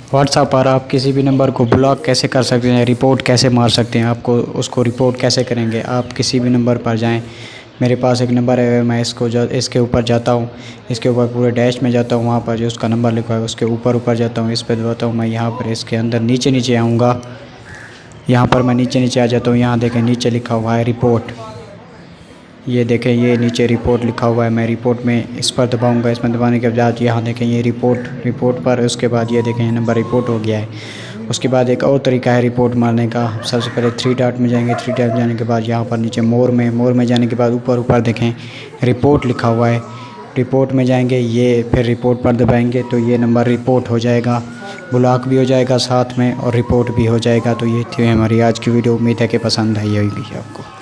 WhatsApp पर आप किसी भी नंबर को ब्लॉक कैसे कर सकते हैं, रिपोर्ट कैसे मार सकते हैं, आपको उसको रिपोर्ट कैसे करेंगे। आप किसी भी नंबर पर जाएं, मेरे पास एक नंबर है, मैं इसके ऊपर जाता हूं, इसके ऊपर पूरे डैश में जाता हूं, वहां पर जो उसका नंबर लिखा है उसके ऊपर जाता हूं, इस पर दबाता हूं। मैं यहां पर इसके अंदर नीचे आऊँगा, यहाँ पर मैं नीचे आ जाता हूँ। यहाँ देखें नीचे लिखा हुआ है रिपोर्ट, ये देखें ये नीचे रिपोर्ट लिखा हुआ है। मैं रिपोर्ट में इस पर दबाऊंगा, इसमें दबाने के बाद यहाँ देखें ये रिपोर्ट पर, उसके बाद ये देखें नंबर रिपोर्ट हो गया है। उसके बाद एक और तरीका है रिपोर्ट मारने का। सबसे पहले 3 डॉट में जाएंगे, 3 डॉट जाने के बाद यहाँ पर नीचे मोर में जाने के बाद ऊपर देखें रिपोर्ट लिखा हुआ है, रिपोर्ट में जाएंगे, ये फिर रिपोर्ट पर दबाएंगे तो ये नंबर रिपोर्ट हो जाएगा, ब्लॉक भी हो जाएगा साथ में और रिपोर्ट भी हो जाएगा। तो ये थी हमारी आज की वीडियो, उम्मीद है कि पसंद आई होगी आपको।